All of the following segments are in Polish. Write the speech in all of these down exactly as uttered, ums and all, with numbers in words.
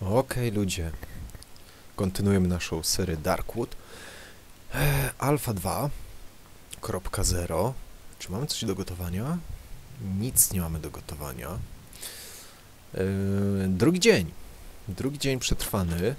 Okej, ludzie. Kontynuujemy naszą serię Darkwood. E, Alfa dwa kropka zero. Czy mamy coś do gotowania? Nic nie mamy do gotowania. E, drugi dzień. Drugi dzień przetrwany.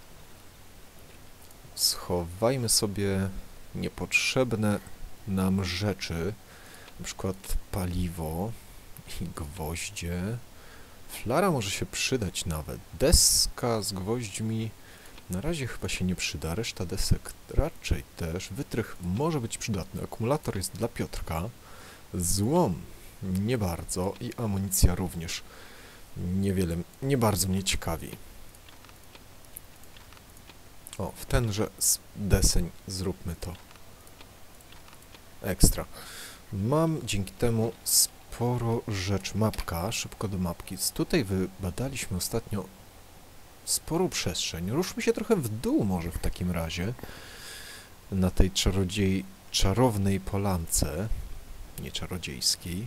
Schowajmy sobie niepotrzebne nam rzeczy. Na przykład paliwo i gwoździe. Flara może się przydać nawet. Deska z gwoźdźmi na razie chyba się nie przyda. Reszta desek raczej też. Wytrych może być przydatny. Akumulator jest dla Piotrka. Złom nie bardzo. I amunicja również niewiele, nie bardzo mnie ciekawi. O, w tenże deseń zróbmy to. Ekstra. Mam dzięki temu sporo rzeczy. Mapka, szybko do mapki. Tutaj wybadaliśmy ostatnio sporą przestrzeń. Ruszmy się trochę w dół może w takim razie. Na tej czarodziej... czarownej polance. Nie czarodziejskiej.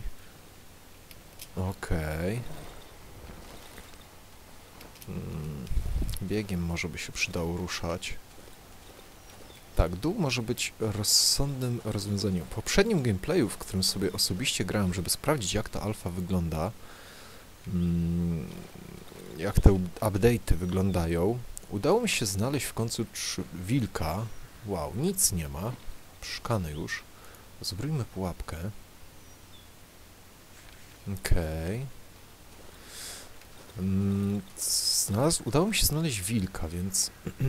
Okej. Hmm. Biegiem może by się przydało ruszać. Tak, dół może być rozsądnym rozwiązaniem. W poprzednim gameplayu, w którym sobie osobiście grałem, żeby sprawdzić, jak ta alfa wygląda, hmm, jak te update'y wyglądają, udało mi się znaleźć w końcu trzy... wilka. Wow, nic nie ma. Szkany już. Zbrójmy pułapkę. Okej. Okay. Hmm, znalazł... Udało mi się znaleźć wilka, więc...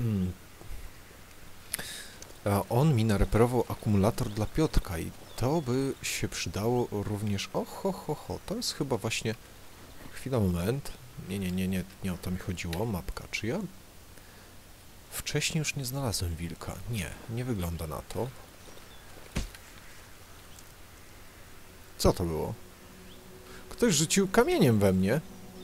A on mi nareperował akumulator dla Piotrka i to by się przydało również... O, ho, ho, ho, to jest chyba właśnie... Chwila, moment. Nie, nie, nie, nie, nie o to mi chodziło. Mapka. Czy ja wcześniej już nie znalazłem wilka? Nie, nie wygląda na to. Co to było? Ktoś rzucił kamieniem we mnie.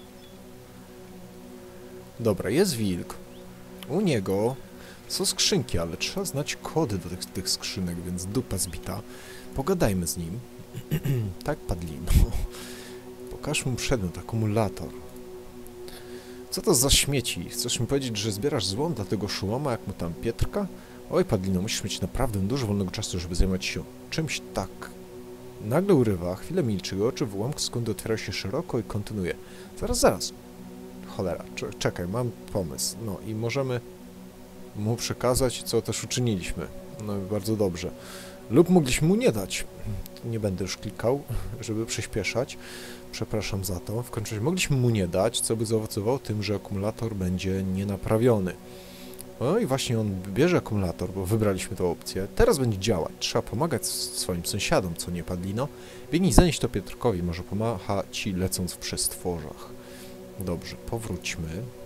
Dobra, jest wilk. U niego są skrzynki, ale trzeba znać kody do tych, tych skrzynek, więc dupa zbita. Pogadajmy z nim. Tak, Padlino. Pokaż mu przedmiot, akumulator. Co to za śmieci? Chcesz mi powiedzieć, że zbierasz złom dla tego szułoma, jak mu tam Pietrka? Oj, Padlino, musisz mieć naprawdę dużo wolnego czasu, żeby zajmować się czymś tak. Nagle urywa, chwilę milczy, oczy w ułamku sekundy otwierają się szeroko i kontynuuje. Zaraz, zaraz. Cholera, czekaj, mam pomysł. No i możemy mu przekazać, co też uczyniliśmy. No i bardzo dobrze. Lub mogliśmy mu nie dać. Nie będę już klikał, żeby przyspieszać. Przepraszam za to. W końcu mogliśmy mu nie dać, co by zaowocowało tym, że akumulator będzie nienaprawiony. No i właśnie on bierze akumulator, bo wybraliśmy tę opcję. Teraz będzie działać. Trzeba pomagać swoim sąsiadom, co nie Padlino. Biegnij zanieść to Piotrkowi, może pomacha ci lecąc w przestworzach. Dobrze, powróćmy.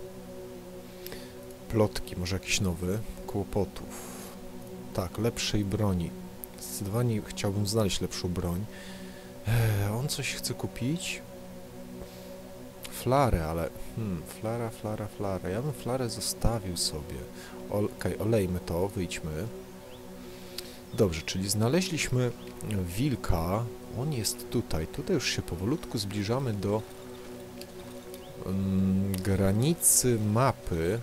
Plotki, może jakiś nowy. Kłopotów. Tak, lepszej broni. Zdecydowanie chciałbym znaleźć lepszą broń. Eee, on coś chce kupić? Flarę, ale... Hmm, flara, flara, flara. Ja bym flarę zostawił sobie. Okej, okay, olejmy to, wyjdźmy. Dobrze, czyli znaleźliśmy wilka. On jest tutaj. Tutaj już się powolutku zbliżamy do um, granicy mapy.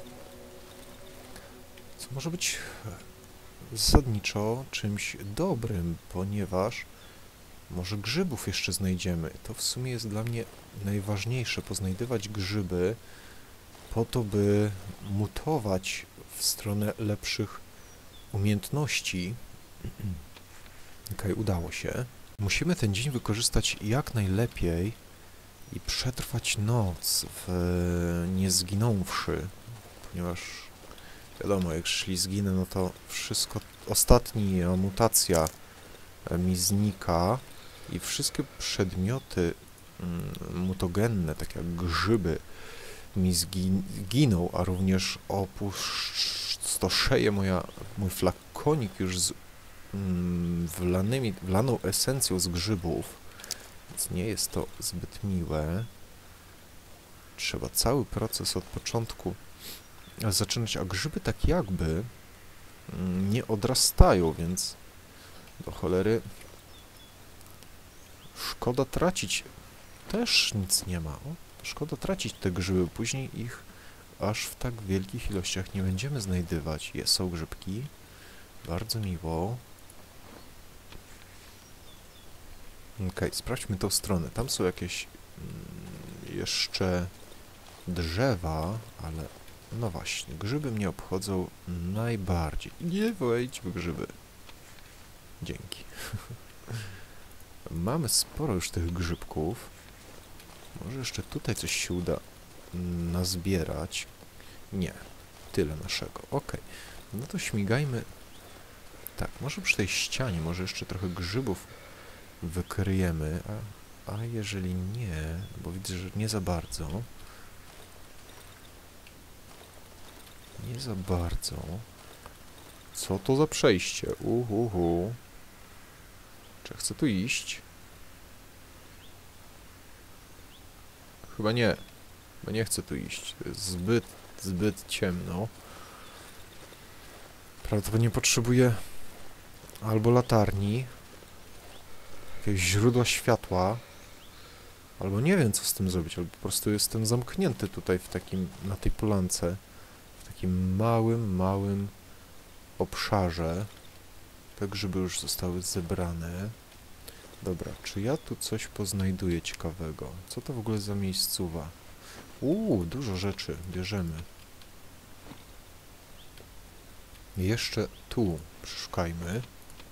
Co może być zasadniczo czymś dobrym, ponieważ może grzybów jeszcze znajdziemy. To w sumie jest dla mnie najważniejsze, poznajdywać grzyby po to, by mutować w stronę lepszych umiejętności. Okej, udało się. Musimy ten dzień wykorzystać jak najlepiej i przetrwać noc w nie zginąwszy, ponieważ wiadomo, jak szli zginę, no to wszystko, ostatnia mutacja mi znika i wszystkie przedmioty mm, mutagenne, tak jak grzyby, mi zginą, a również opustoszeje moja, mój flakonik już z mm, wlanymi, wlaną esencją z grzybów, więc nie jest to zbyt miłe. Trzeba cały proces od początku zaczynać, a grzyby tak jakby mm, nie odrastają, więc do cholery szkoda tracić. Też nic nie ma. O, szkoda tracić te grzyby, później ich aż w tak wielkich ilościach nie będziemy znajdywać. Jest, są grzybki. Bardzo miło. Okej, okay, sprawdźmy tą stronę. Tam są jakieś mm, jeszcze drzewa, ale no właśnie, grzyby mnie obchodzą najbardziej. Nie wejdź w grzyby. Dzięki. Mamy sporo już tych grzybków. Może jeszcze tutaj coś się uda nazbierać. Nie. Tyle naszego. Ok. No to śmigajmy. Tak, może przy tej ścianie, może jeszcze trochę grzybów wykryjemy. A, a jeżeli nie, bo widzę, że nie za bardzo. Nie za bardzo. Co to za przejście? Uhuhu. Czy chcę tu iść? Chyba nie. Chyba nie chcę tu iść. To jest zbyt, zbyt ciemno. Prawdopodobnie potrzebuję albo latarni, jakiegoś źródła światła, albo nie wiem, co z tym zrobić, albo po prostu jestem zamknięty tutaj w takim, na tej polance, w takim małym, małym obszarze. Te grzyby już zostały zebrane. Dobra, czy ja tu coś poznajduję ciekawego? Co to w ogóle za miejscowa? Uuu, dużo rzeczy bierzemy. Jeszcze tu przeszukajmy.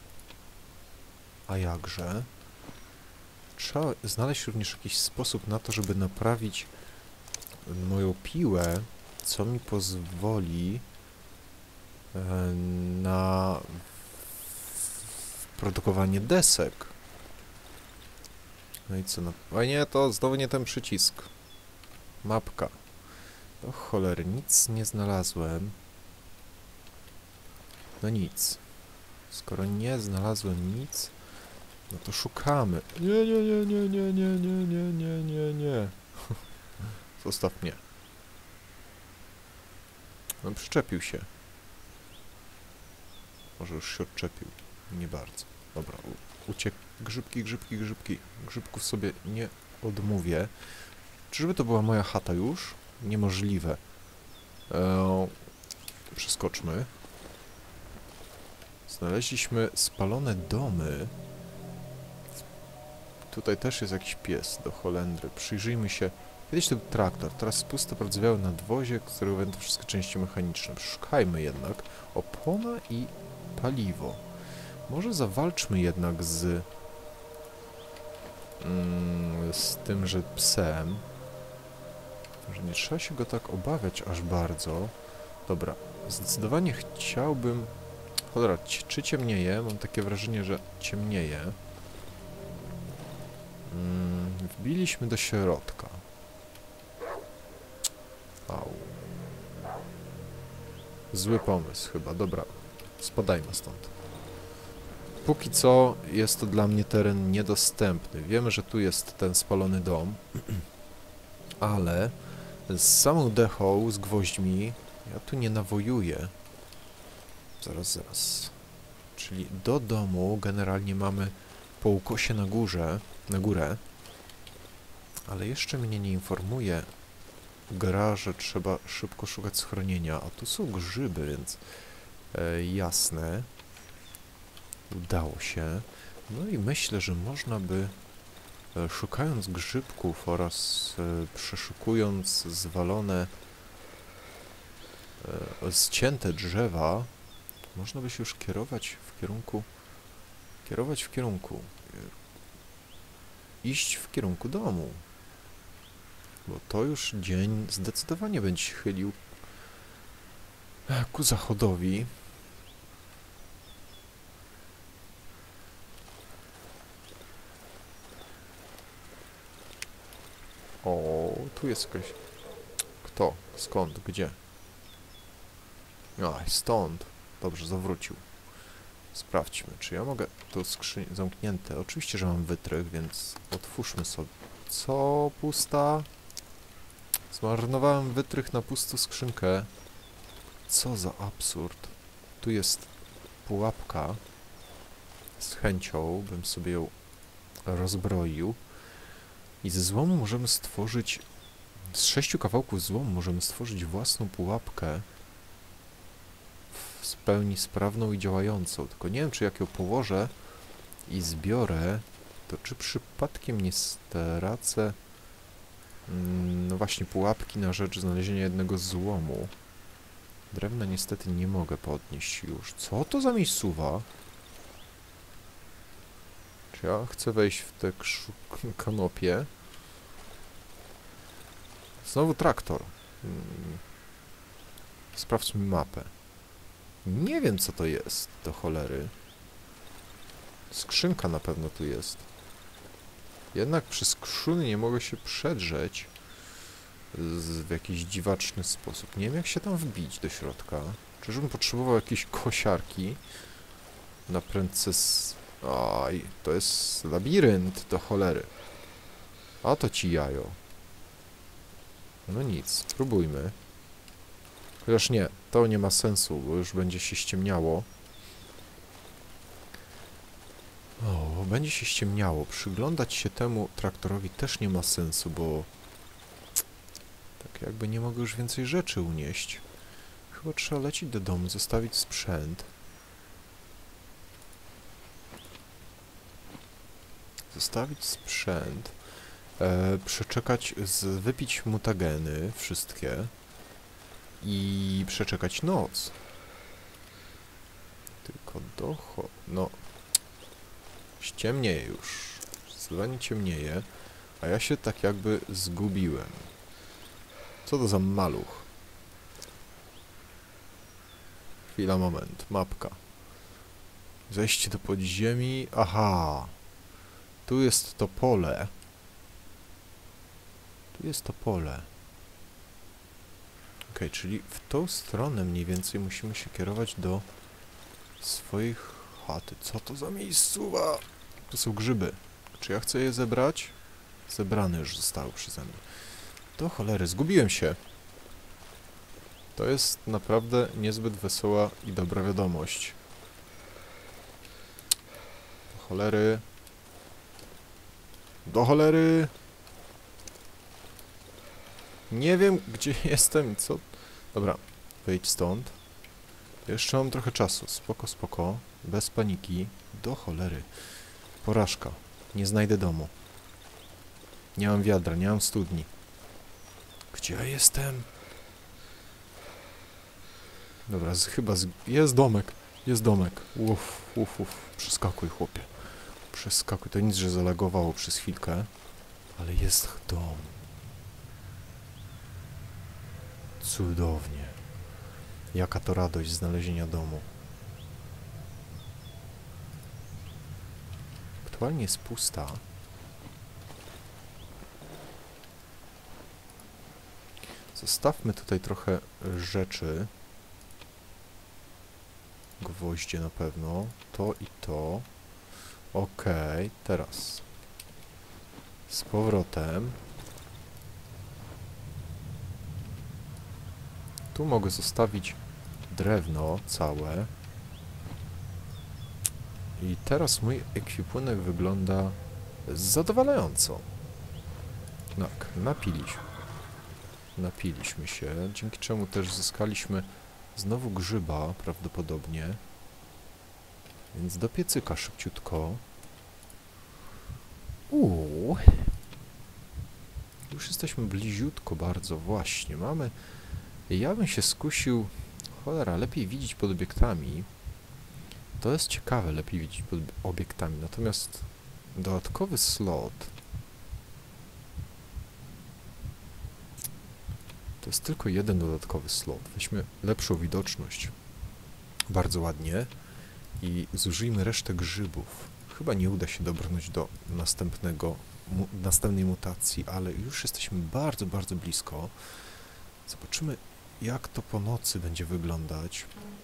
A jakże? Trzeba znaleźć również jakiś sposób na to, żeby naprawić moją piłę, co mi pozwoli e, na produkowanie desek. No i co? No, a nie, to znowu nie ten przycisk. Mapka. O cholery, nic nie znalazłem. No nic. Skoro nie znalazłem nic, no to szukamy. Nie, nie, nie, nie, nie, nie, nie, nie, nie, nie, nie. Zostaw mnie. No przyczepił się. Może już się odczepił. Nie bardzo. Dobra, uciekł. Grzybki, grzybki, grzybki. Grzybków sobie nie odmówię. Czyżby to była moja chata już? Niemożliwe. Eee, przeskoczmy. Znaleźliśmy spalone domy. Tutaj też jest jakiś pies do Holendry. Przyjrzyjmy się. Kiedyś to był traktor, teraz pusto pardzewiałe nadwozie, którego będą wszystkie części mechaniczne. Szukajmy jednak opona i paliwo. Może zawalczmy jednak z mm, z tymże psem. Że nie trzeba się go tak obawiać aż bardzo. Dobra, zdecydowanie chciałbym... Cholera, czy ciemnieje? Mam takie wrażenie, że ciemnieje. Mm, wbiliśmy do środka. Au. Zły pomysł chyba. Dobra, spadajmy stąd. Póki co jest to dla mnie teren niedostępny. Wiemy, że tu jest ten spalony dom, ale z samą dechą, z gwoźdźmi, ja tu nie nawojuję. Zaraz, zaraz. Czyli do domu generalnie mamy po ukosie na górze, na górę, ale jeszcze mnie nie informuje gra, że trzeba szybko szukać schronienia, a tu są grzyby, więc e, jasne. Udało się. No i myślę, że można by, e, szukając grzybków oraz e, przeszukując zwalone, e, zcięte drzewa, można by się już kierować w kierunku, kierować w kierunku, e, iść w kierunku domu. Bo to już dzień zdecydowanie będzie się chylił ku zachodowi. O, tu jest jakaś... Kto? Skąd? Gdzie? A, stąd. Dobrze, zawrócił. Sprawdźmy, czy ja mogę... Tu skrzyń zamknięte. Oczywiście, że mam wytrych, więc otwórzmy sobie. Co? Pusta? Zmarnowałem wytrych na pustą skrzynkę. Co za absurd. Tu jest pułapka. Z chęcią bym sobie ją rozbroił. I ze złomu możemy stworzyć Z sześciu kawałków złomu możemy stworzyć własną pułapkę w pełni sprawną i działającą. Tylko nie wiem, czy jak ją położę i zbiorę, to czy przypadkiem nie stracę mm, no właśnie pułapki na rzecz znalezienia jednego złomu. Drewna niestety nie mogę podnieść już. Co to za miejscowa? Czy ja chcę wejść w te kanopie? Znowu traktor. Hmm. Sprawdźmy mapę. Nie wiem, co to jest, do cholery. Skrzynka na pewno tu jest. Jednak przez krzuny nie mogę się przedrzeć z, w jakiś dziwaczny sposób. Nie wiem, jak się tam wbić do środka. Czyżbym potrzebował jakiejś kosiarki na prędce z... Aj, to jest labirynt, do cholery. A to ci jajo. No nic, spróbujmy. Chociaż nie, to nie ma sensu, bo już będzie się ściemniało. O, będzie się ściemniało. Przyglądać się temu traktorowi też nie ma sensu, bo... Tak jakby nie mogę już więcej rzeczy unieść. Chyba trzeba lecieć do domu, zostawić sprzęt. Zostawić sprzęt. E, przeczekać, z, wypić mutageny, wszystkie. I przeczekać noc. Tylko docho... No... Ściemnieje już. Zdecydowanie ciemnieje. A ja się tak jakby zgubiłem. Co to za maluch? Chwila, moment. Mapka. Zejście do podziemi. Aha. Tu jest to pole. Tu jest to pole. Ok, czyli w tą stronę mniej więcej musimy się kierować do swoich chaty. Co to za miejscowa? To są grzyby. Czy ja chcę je zebrać? Zebrane już zostały przeze mnie. Do cholery, zgubiłem się. To jest naprawdę niezbyt wesoła i dobra wiadomość. Do cholery. Do cholery. Nie wiem, gdzie jestem i co... Dobra, wyjdź stąd. Jeszcze mam trochę czasu. Spoko, spoko. Bez paniki. Do cholery. Porażka. Nie znajdę domu. Nie mam wiadra, nie mam studni. Gdzie ja jestem? Dobra, z, chyba z, jest domek. Jest domek. Uff, uff, uff. Przeskakuj, chłopie. Przeskakuj. To nic, że zalagowało przez chwilkę. Ale jest dom. Cudownie. Jaka to radość znalezienia domu. Aktualnie jest pusta. Zostawmy tutaj trochę rzeczy. Gwoździe na pewno. To i to. Okej, okay, teraz. Z powrotem. Tu mogę zostawić drewno całe. I teraz mój ekwipunek wygląda zadowalająco. Tak, napiliśmy. Napiliśmy się, dzięki czemu też zyskaliśmy znowu grzyba prawdopodobnie. Więc do piecyka szybciutko. Uuu. Już jesteśmy bliziutko bardzo, właśnie. Mamy... Ja bym się skusił... Cholera, lepiej widzieć pod obiektami. To jest ciekawe, lepiej widzieć pod obiektami. Natomiast dodatkowy slot... To jest tylko jeden dodatkowy slot. Weźmy lepszą widoczność. Bardzo ładnie. I zużyjmy resztę grzybów. Chyba nie uda się dobrnąć do następnego, mu, następnej mutacji, ale już jesteśmy bardzo, bardzo blisko. Zobaczymy, jak to po nocy będzie wyglądać.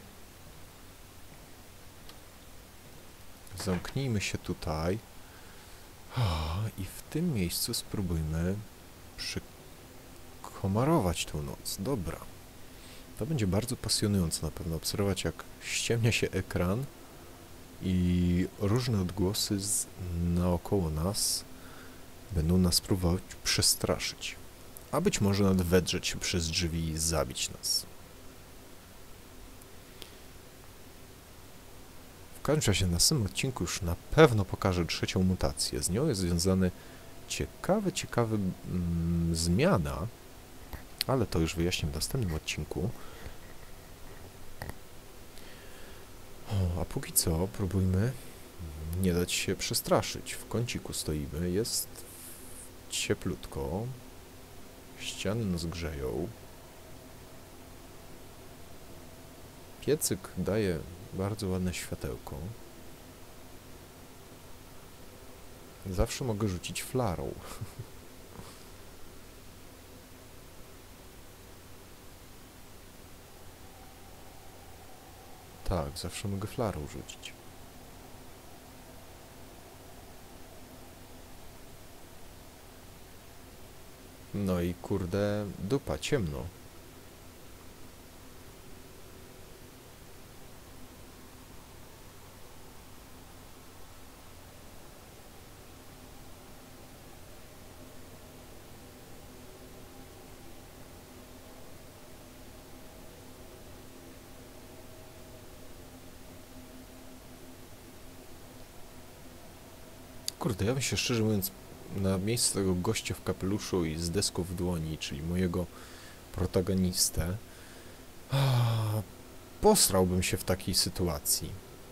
Zamknijmy się tutaj. I w tym miejscu spróbujmy przykomarować tą noc. Dobra. To będzie bardzo pasjonujące na pewno obserwować, jak ściemnia się ekran i różne odgłosy z, naokoło nas będą nas próbować przestraszyć. A być może nawet wedrzeć się przez drzwi i zabić nas. W każdym razie na następnym odcinku już na pewno pokażę trzecią mutację. Z nią jest związany ciekawy, ciekawy mm, zmiana, ale to już wyjaśnię w następnym odcinku. O, a póki co próbujmy nie dać się przestraszyć. W kąciku stoimy, jest cieplutko, ściany nas grzeją, piecyk daje bardzo ładne światełko. Zawsze mogę rzucić flarą. Tak, zawsze mogę flarą rzucić. No i kurde, dupa, ciemno. Kurde, ja bym się szczerze mówiąc na miejsce tego gościa w kapeluszu i z deską w dłoni, czyli mojego protagonistę, ah, posrałbym się w takiej sytuacji.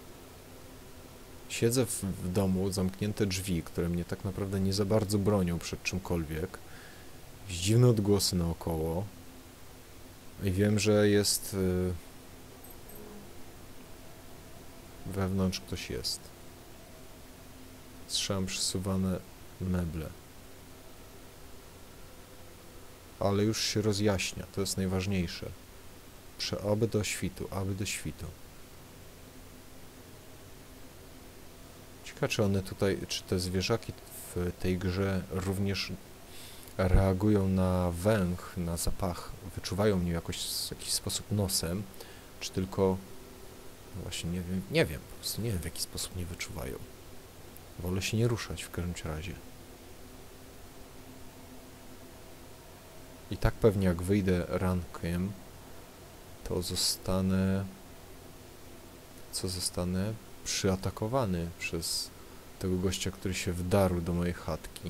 Siedzę w, w domu, zamknięte drzwi, które mnie tak naprawdę nie za bardzo bronią przed czymkolwiek. Dziwne odgłosy naokoło. I wiem, że jest... Yy, wewnątrz ktoś jest. Słyszałem przesuwane meble. Ale już się rozjaśnia, to jest najważniejsze. Prze aby do świtu, aby do świtu. Ciekawe, czy one tutaj, czy te zwierzaki w tej grze również reagują na węch, na zapach, wyczuwają mnie jakoś w jakiś sposób nosem, czy tylko, no właśnie nie wiem, nie wiem, po prostu nie wiem, w jaki sposób mnie wyczuwają. Wolę się nie ruszać w każdym razie. I tak pewnie jak wyjdę rankiem, to zostanę... Co zostanę? Przyatakowany przez tego gościa, który się wdarł do mojej chatki.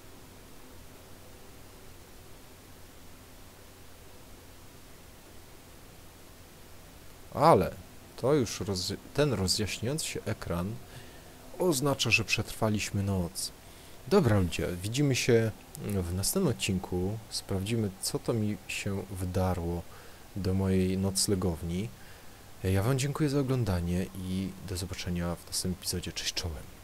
Ale to już roz... ten rozjaśniający się ekran oznacza, że przetrwaliśmy noc. Dobra ludzie, widzimy się w następnym odcinku. Sprawdzimy, co to mi się wdarło do mojej noclegowni. Ja wam dziękuję za oglądanie i do zobaczenia w następnym epizodzie. Cześć czołem.